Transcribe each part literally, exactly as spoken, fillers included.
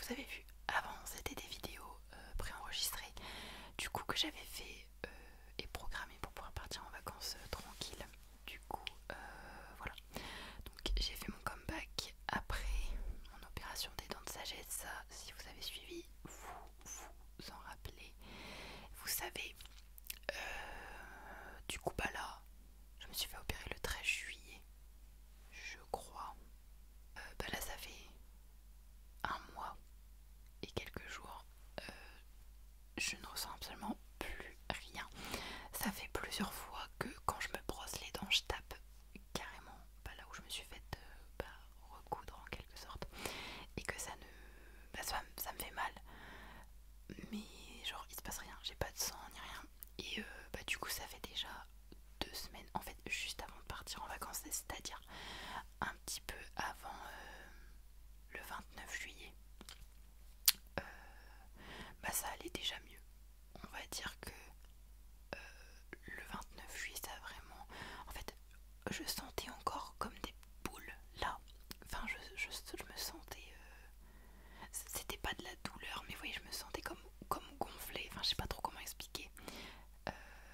vous avez vu avant, c'était des vidéos euh, préenregistrées, du coup que j'avais fait euh, et programmées pour pouvoir partir en vacances euh, tranquille. Du coup, euh, voilà. Donc j'ai fait mon comeback après mon opération des dents de sagesse. Ça, si vous avez suivi, vous vous en rappelez. Vous savez, euh, du coup, bah là, je me suis fait opérer le treize juillet, je crois. Euh, bah là, ça fait un mois et quelques jours. Euh, je ne ressens absolument plus rien. Ça fait plusieurs fois que quand je me brosse les dents, je tape carrément bah, là où je me suis fait euh, bah, recoudre en quelque sorte, et que ça ne bah, ça, ça me fait mal, mais genre il se passe rien, j'ai pas de sang ni rien. Et euh, bah du coup ça fait déjà deux semaines en fait, juste avant de partir en vacances, c'est-à-dire un petit peu avant euh, le vingt-neuf juillet, euh, bah ça allait déjà mieux. On va dire que euh, le vingt-neuf juillet ça a vraiment, en fait je sentais encore comme des boules là, enfin je, je, je me sentais euh, c'était pas de la douleur, mais vous voyez, je me sentais comme, comme gonflée, enfin je sais pas trop comment expliquer. Euh,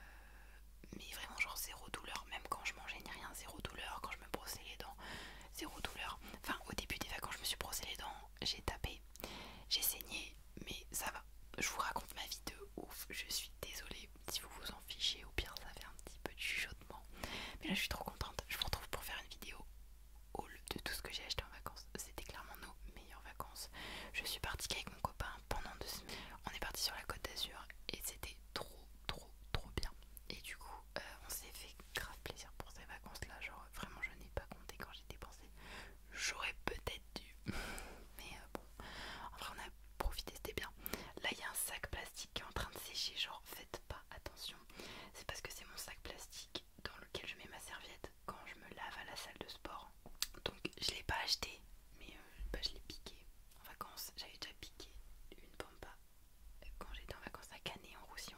mais vraiment genre zéro douleur, même quand je mangeais ni rien, zéro douleur, quand je me brossais les dents, zéro douleur. Enfin au début des vacances je me suis brossé les dents, j'ai tapé, j'ai saigné, mais ça va. Je vous raconte ma vie de ouf, je suis désolée si vous vous en fichez, au pire ça fait un petit peu de chuchotement. Mais là je suis trop contente, je vous retrouve pour faire une vidéo haul de tout ce que j'ai acheté en vacances. C'était clairement nos meilleures vacances. Je suis partie qu'avec mon copain pendant deux semaines. On est parti sur la Côte d'Azur et c'était trop trop trop bien. Et du coup euh, on s'est fait grave plaisir pour ces vacances là. Genre vraiment je n'ai pas compté quand j'ai dépensé. J'aurais peut-être dû. Mais euh, bon, en vrai on a profité, c'était bien. Là il y a un sac plastique qui est en train de sécher. Genre faites pas attention. C'est parce que c'est mon sac plastique dans lequel je mets ma serviette quand je me lave à la salle de sport. Donc je l'ai pas acheté, mais euh, bah, je l'ai piqué en vacances. J'avais déjà piqué une pampa quand j'étais en vacances à Canet en Roussillon.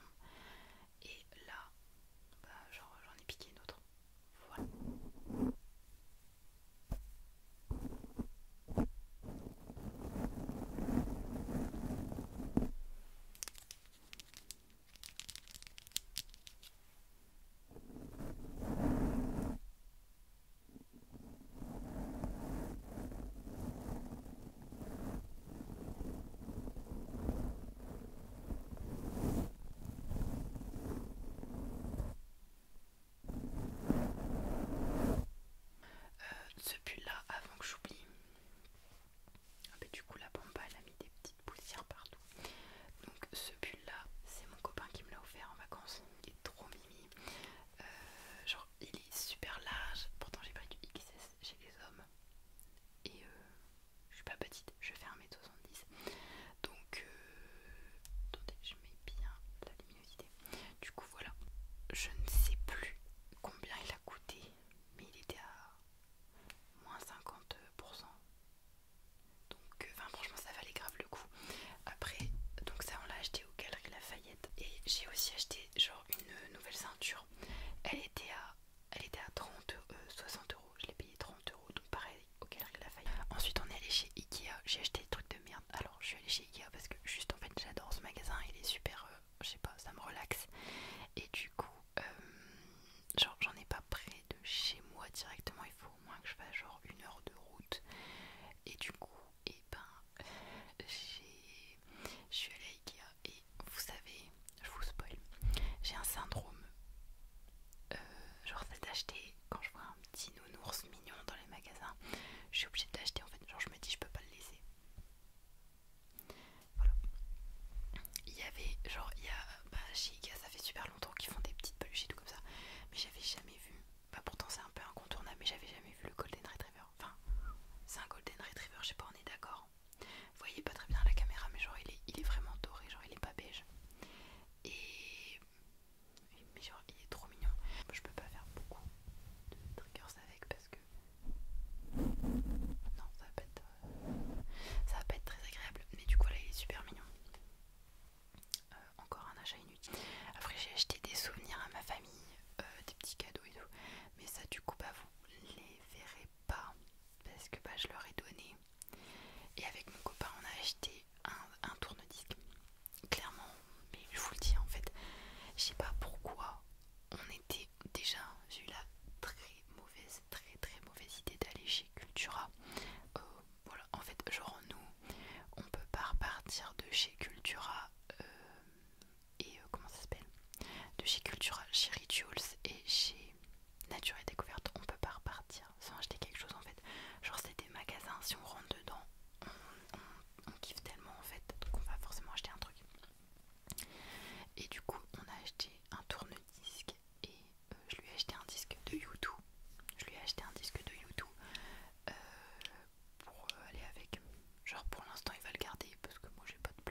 Et là, bah, genre j'en ai piqué une autre. Voilà. Euh, ce pull là, avant que j'oublie, ah bah, du coup la pampa elle a mis des petites poussières partout. Donc ce pull là, c'est mon copain qui me l'a offert en vacances. Il est trop mimi. Euh, genre il est super large. Pourtant j'ai pris du X S chez les hommes. Et euh, je suis pas petite, je fais un mètre soixante-dix. Donc euh, attendez, je mets bien la luminosité. Du coup voilà. Je ne sais plus combien il a coûté, mais il était à moins cinquante pour cent. Donc enfin, franchement ça valait grave le coup. Après, donc ça on l'a acheté aux Galeries Lafayette. Et j'ai aussi acheté genre une nouvelle ceinture. Elle était à, elle était à trente, euh, soixante euros. Je l'ai payé trente euros, donc pareil aux Galeries Lafayette. Ensuite on est allé chez Ikea. J'ai acheté des trucs de merde. Alors je suis allée chez Ikea parce que juste en fait j'adore ce magasin. Il est super, euh, je sais pas, ça me relaxe. Et du coup, euh, genre j'en ai pas près de chez moi directement. Il faut au moins que je fasse genre une heure de route. Et du coup, et ben, j'ai, je suis allée à Ikea et vous savez, je vous spoil, j'ai un syndrome, euh, genre c'est d'acheter quand je vois un petit nounours mignon dans les magasins, je suis obligée d'acheter en fait, genre je me dis je peux pas le laisser. partir de chez Cultura euh, et euh, comment ça s'appelle, de chez Cultura, chez Rituals et chez Nature et Découverte, on peut pas repartir sans acheter quelque chose en fait. Genre c'est des magasins, si on rentre dedans, on, on, on kiffe tellement en fait, donc on va forcément acheter un truc. Et du coup on a acheté un tourne-disque et euh, je lui ai acheté un disque de U deux. Je lui ai acheté un disque de U deux euh, pour euh, aller avec. Genre pour l'instant il va le garder parce que moi j'ai pas de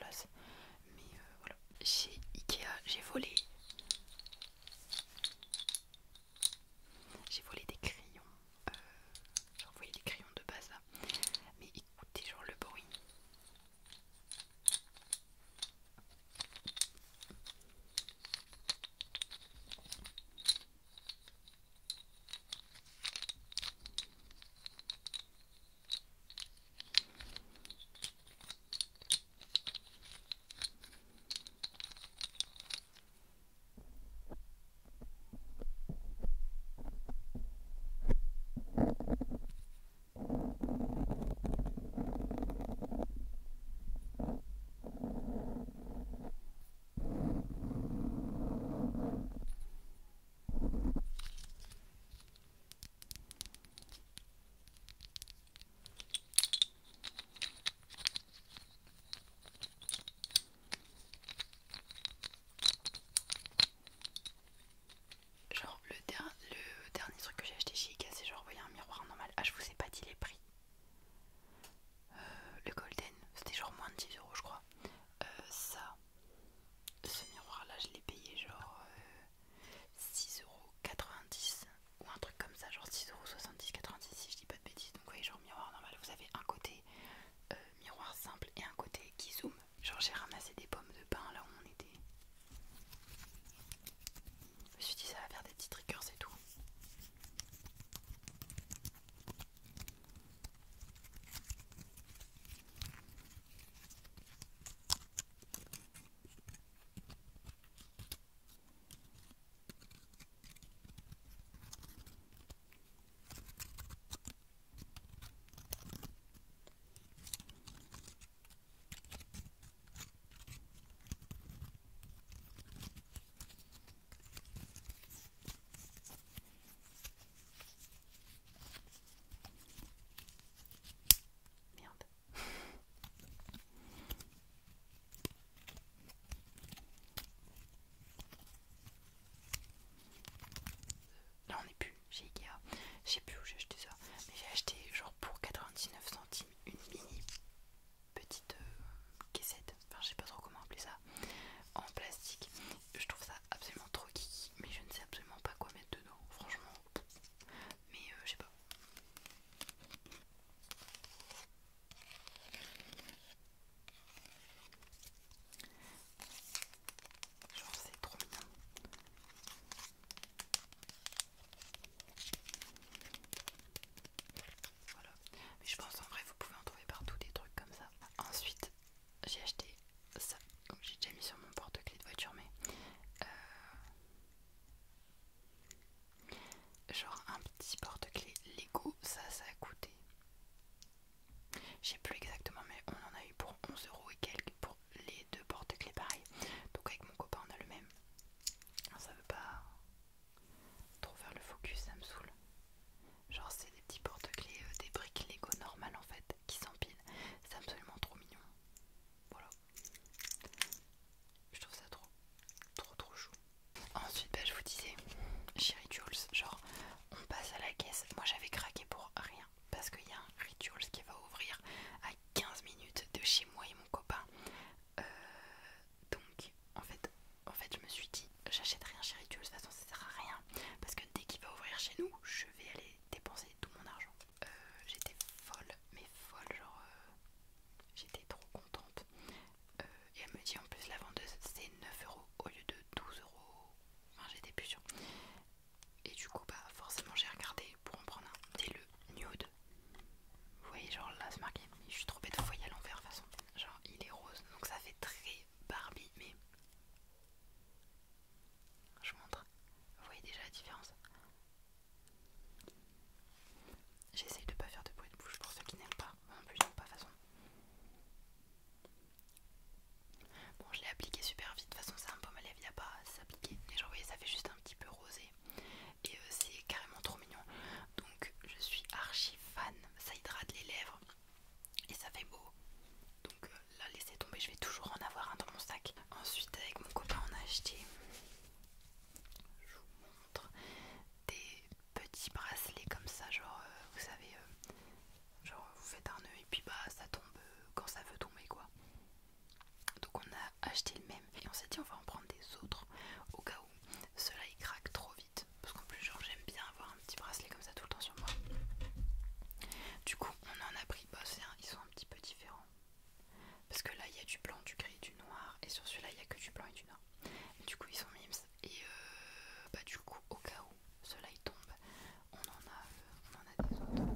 blanc et du nord. Mais du coup ils sont mimes et euh, bah du coup au cas où ceux-là ils tombent, on en a, euh, on en a des autres.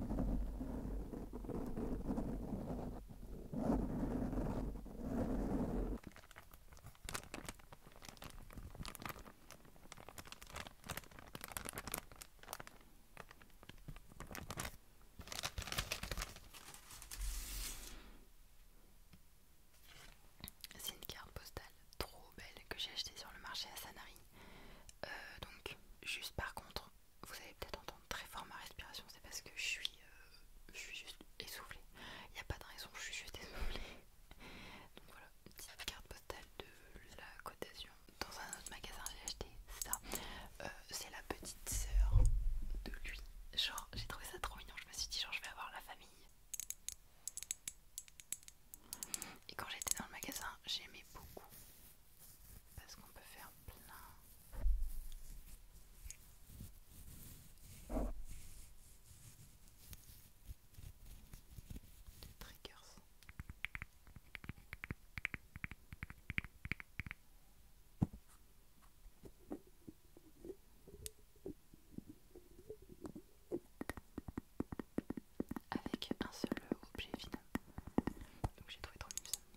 C'est une carte postale trop belle que j'ai achetée sur le marché à Sanary. Euh, donc, juste par contre, vous allez peut-être entendre très fort ma respiration, c'est parce que je suis, euh, je suis juste essoufflée. Il n'y a pas de raison, je suis juste essoufflée. Donc voilà, une petite carte postale de la Côte d'Azur. Dans un autre magasin, j'ai acheté ça. Euh, c'est la petite sœur de lui. Genre, j'ai trouvé ça trop mignon. Je me suis dit, genre, je vais avoir la famille. Et quand j'étais dans le magasin, j'aimais beaucoup. Parce qu'on peut faire plein de triggers. Avec un seul objet finalement. Donc j'ai trouvé trop mignon ça.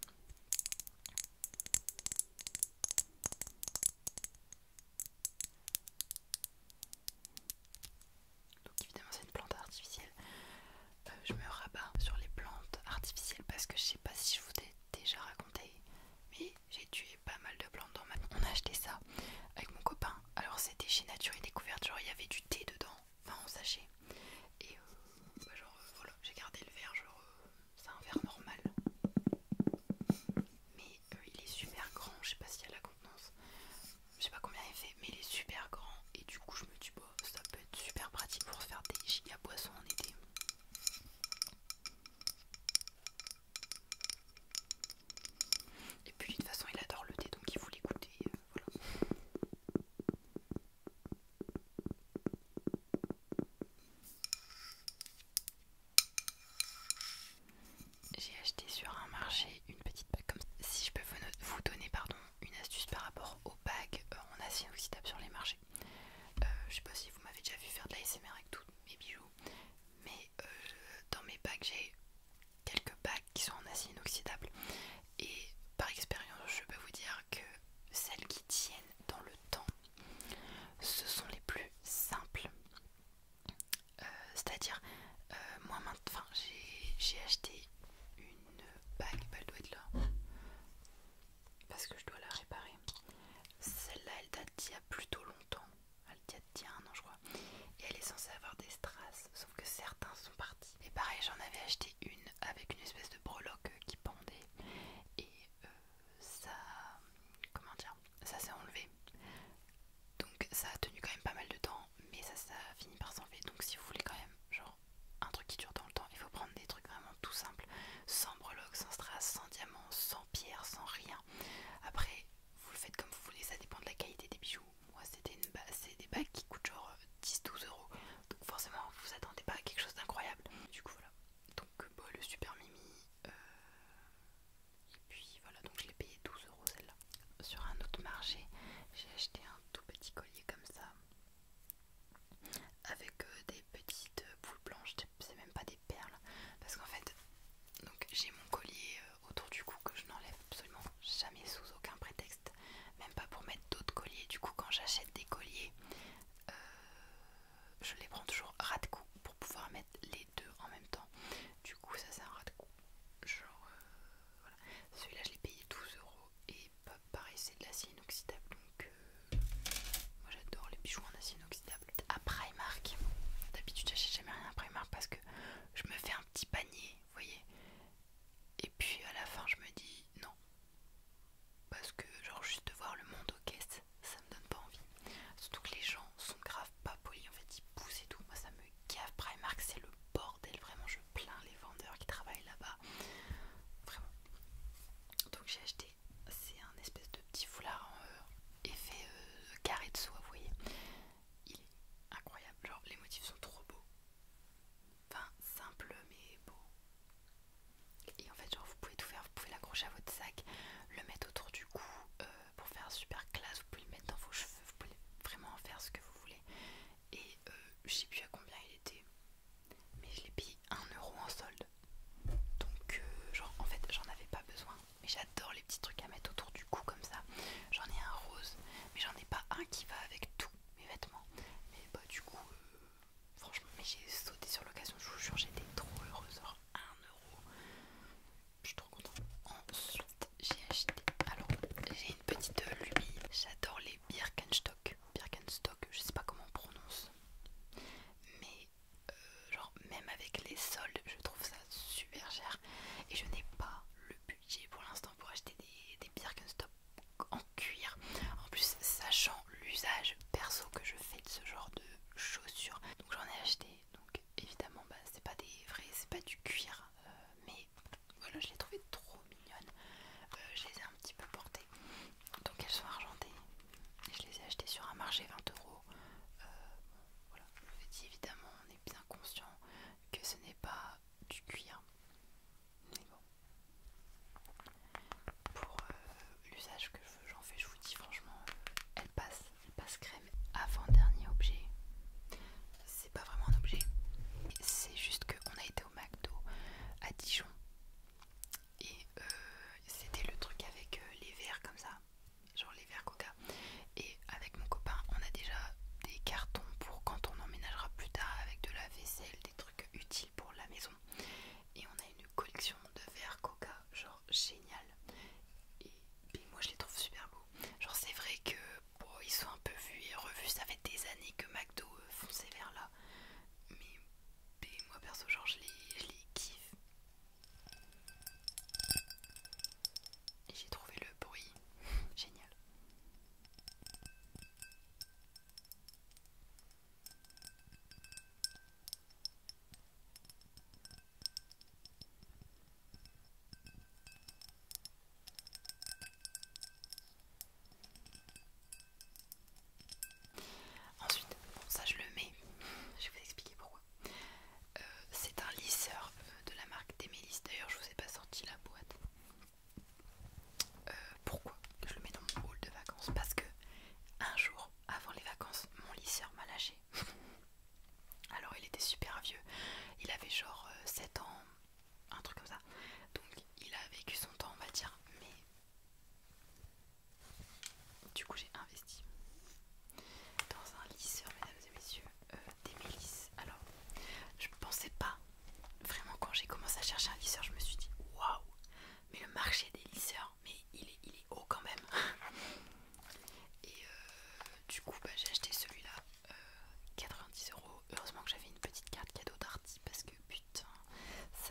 Donc évidemment c'est une plante artificielle. Euh, je me rabats sur les plantes artificielles parce que je sais pas si je vous ai déjà raconté, mais j'ai tué pas mal de plantes dans ma vie. On a acheté ça avec mon copain. Alors c'était chez Nature et Découverte, genre il y avait du thé dedans, enfin en sachet. Et euh, bah genre euh, voilà, j'ai gardé le verre, genre euh, c'est un verre normal. Mais euh, il est super grand, je sais pas s'il y a la contenance. Je sais pas combien il fait, mais il est super grand. Et du coup je me dis bah ça peut être super pratique pour se faire des giga boissons en été. Et puis de toute façon il adore le thé donc il voulait goûter, euh, voilà. J'ai acheté sur un marché une petite bague comme ça. Si je peux vous, vous donner pardon, une astuce par rapport aux bagues euh, en acier inoxydable sur les marchés. Euh, je sais pas si vous m'avez déjà vu faire de l'A S M R avec tous mes bijoux, moi je les trouve super beaux. Genre c'est vrai que bon, ils sont un peu vus et revus, ça fait des années que McDo euh, font ces verres là. Mais, mais moi perso genre je les, je les kiffe. Et j'ai trouvé le bruit génial. Ensuite, bon ça je le mets, je vais vous expliquer pourquoi. Euh, c'est un lisseur euh, de la marque Demelis, d'ailleurs je vous ai pas sorti la boîte. Euh, pourquoi je le mets dans mon hall de vacances? Parce que un jour avant les vacances, mon lisseur m'a lâché. Alors il était super vieux, il avait genre euh, sept ans, un truc comme ça. Donc il a vécu son temps on va dire, mais du coup j'ai investi dans un lisseur mesdames et messieurs, euh, Demelis. Alors je pensais pas, vraiment quand j'ai commencé à chercher un lisseur je me suis dit waouh, mais le marché des lisseurs, mais il est, il est haut quand même. Et euh, du coup bah, j'ai acheté celui-là, euh, quatre-vingt-dix euros. Heureusement que j'avais une petite carte cadeau d'Arty parce que putain,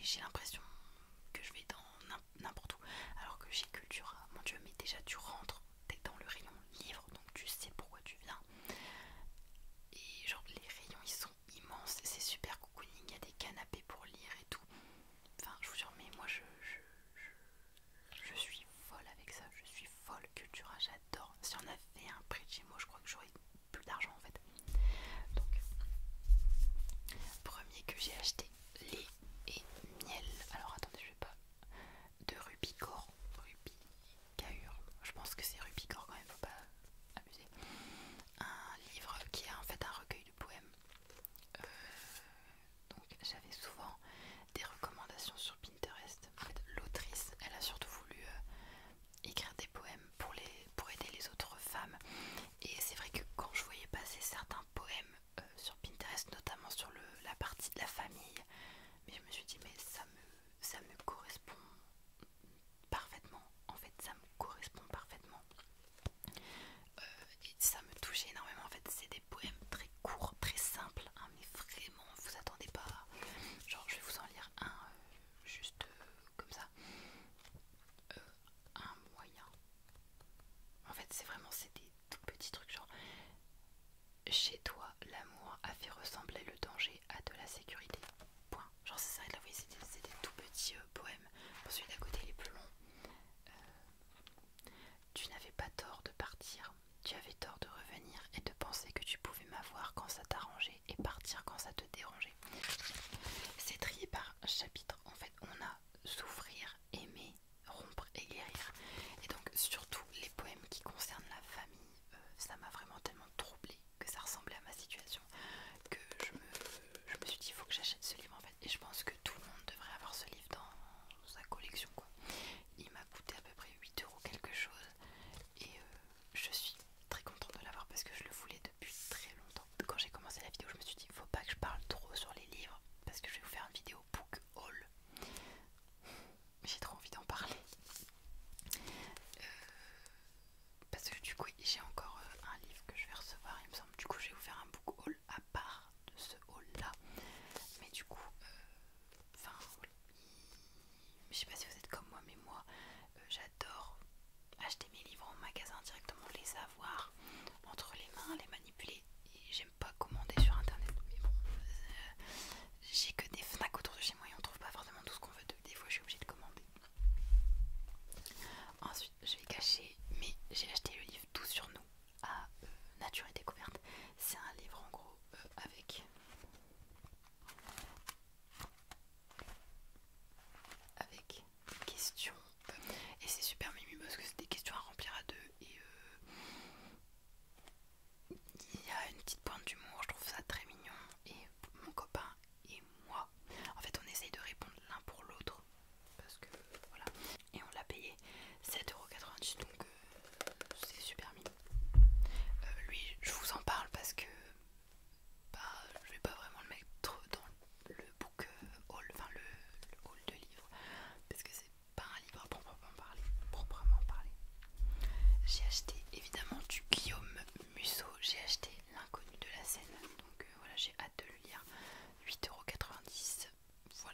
j'ai l'impression que je vais dans n'importe où. Alors que chez Cultura, mon dieu, mais déjà tu rentres, t'es dans le rayon livre, donc tu sais pourquoi tu viens. Et genre les rayons ils sont immenses, c'est super cocooning, il y a des canapés pour lire et tout. Enfin je vous jure, mais moi je, je, je, je suis folle avec ça, je suis folle. Cultura, j'adore. Si on avait un près de chez moi, je crois que j'aurais plus d'argent en fait. Donc, premier que j'ai acheté, lait et miel. Alors attendez, je vais pas. De Rubicor. Rubicahur. Je pense que c'est Rubicor quand même, faut pas abuser. Un livre qui est en fait un recueil de poèmes. Euh, donc j'avais souvent des recommandations sur Pinterest. En fait, l'autrice, elle a surtout voulu euh, écrire des poèmes pour, les, pour aider les autres femmes. Et c'est vrai que quand je voyais passer certains poèmes euh, sur Pinterest, notamment sur le, la partie de la famille, mais je me suis dit mais ça me, ça me correspond parfaitement. En fait, ça me correspond parfaitement. Euh, et ça me touchait énormément. En fait, c'est des poèmes très courts, très simples, hein, mais vraiment, vous attendez pas. Genre, je vais vous en lire un euh, juste euh, comme ça. Euh, un moyen. En fait, c'est vraiment, c'est des tout petits trucs. Genre, chez toi, l'amour a fait ressembler le danger à de la sécurité. Point. Genre, ça s'arrête là. Vous voyez, c'est des, c'est des tout petits euh, poèmes. Bon, celui d'à côté, il est plus long. Euh, tu n'avais pas tort de partir. Tu avais tort de revenir et de penser que tu pouvais m'avoir quand ça t'arrangeait et partir quand ça te dérangeait. C'est trié par chapitre. En fait, on a souffrir, aimer, rompre et guérir. Et donc, surtout les poèmes qui concernent la famille, euh, ça m'a vraiment tellement troublée que ça ressemblait à ma situation que je me, je me suis dit il faut que j'achète ce livre en fait. Et je pense que tout le monde devrait avoir ce livre dans sa collection quoi. Il m'a coûté à peu près huit euros quelque chose et euh, je suis très contente de l'avoir parce que je le voulais depuis très longtemps. Quand j'ai commencé la vidéo, je me suis dit faut pas que je parle trop sur les livres parce que je vais vous faire une vidéo book haul. J'ai trop envie d'en parler. Euh, parce que du coup j'ai encore euh, un livre que je vais recevoir il me semble. Du coup je vais vous faire un book haul à part de ce haul là. Mais du coup, enfin euh, voilà. Je sais pas si vous êtes comme moi, mais moi euh, j'adore acheter mes livres en magasin directement, les avoir entre les mains, les manipuler. Et j'aime pas commander sur internet. Mais bon, euh, j'ai que des Fnac autour de chez moi et on trouve pas forcément tout ce qu'on veut. Des fois je suis obligée de commander. Ensuite je vais cacher, mais j'ai acheté le livre Tout sur nous à euh, Nature et Découverte. C'est un livre en gros euh, avec avec des questions euh, et c'est super mimi parce que c'est des questions à remplir à deux et euh, il y a une petite pointe d'humour, je trouve ça très mignon et mon copain et moi en fait on essaye de répondre l'un pour l'autre parce que voilà et on l'a payé sept euros quatre-vingt-dix donc euh, c'est super mignon. Euh, lui je vous en parle parce que bah je vais pas vraiment le mettre dans le book haul, enfin le, le haul de livres parce que c'est pas un livre à proprement parler, proprement parler. J'ai acheté évidemment du Guillaume Musso, j'ai acheté L'inconnu de la Seine, donc euh, voilà j'ai hâte de le lire, huit euros quatre-vingt-dix, voilà.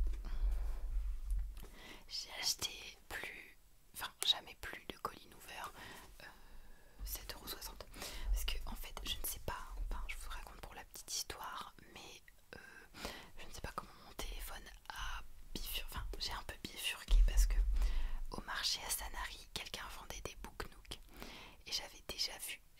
J'ai acheté plus, enfin jamais plus de Colleen Hoover, euh, sept euros soixante, parce que en fait je ne sais pas, enfin je vous raconte pour la petite histoire, mais euh, je ne sais pas comment mon téléphone a bifurqué, enfin j'ai un peu bifurqué parce que au marché à Sanary quelqu'un vendait des Book Nook et j'avais déjà vu